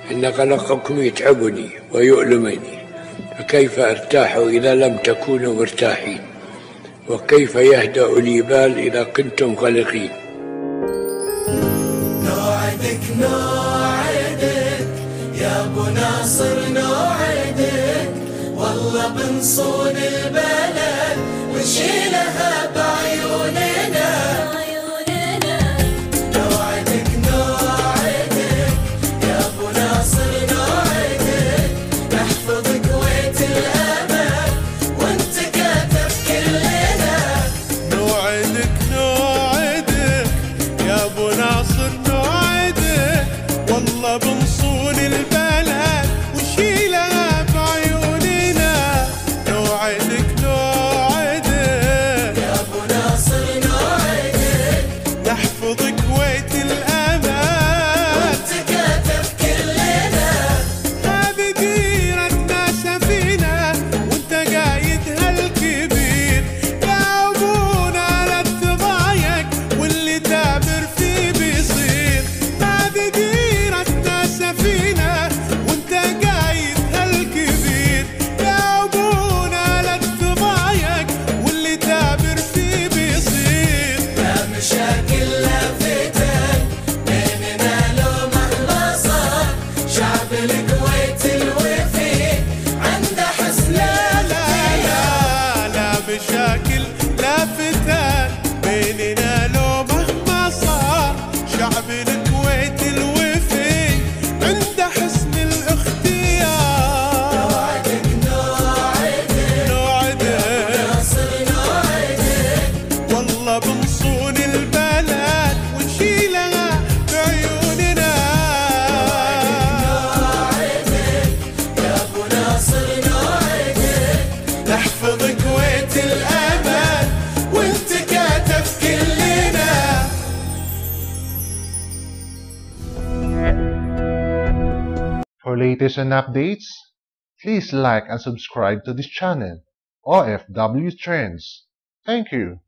إن قلقكم يتعبني ويؤلمني، فكيف أرتاح إذا لم تكونوا مرتاحين؟ وكيف يهدأ لي بال إذا كنتم قلقين؟ نوعدك نوعدك يا أبو ناصر، نوعدك والله بنصون البلد ونشيلها بعيوننا. نوعدك نوعدك يا أبو ناصر، نوعدك نحفظ كويت الأمل وانت كاتب كلنا. نوعدك نوعدك يا أبو ناصر، نوعدك والله بنصون البلد ونشيلها بعيوننا. نوعدك نوعدك يا أبو ناصر، نوعدك نحفظ كويت الأمل وانت كاتب كلنا. هذه ديرتنا سفينة وانت قايدها الكبير، يا أبونا لا تضايق واللي تامر فيه بيصير. هذه ديرتنا سفينة وانت قايدها الكبير، يا أبونا لا تضايق واللي تامر فيه بيصير. لا مشاكل لا فتن بيننا لو مهما صار، شعب الكويت الوفي عنده حسن لا مشاكل لا فتن بيننا لو مهما صار، شعب الكويت الوفي عنده حسن الاختيار. نوعدك نوعدك نوعدك ناصر، نوعدك والله بنصون البلد ونشيلها بعيوننا. نوعدك يا أبو ناصر، نوعدك نحفظ كويت الأمل وانت كاتب كلنا. For latest and updates, please like and subscribe to this channel, OFW Trends. Thank you.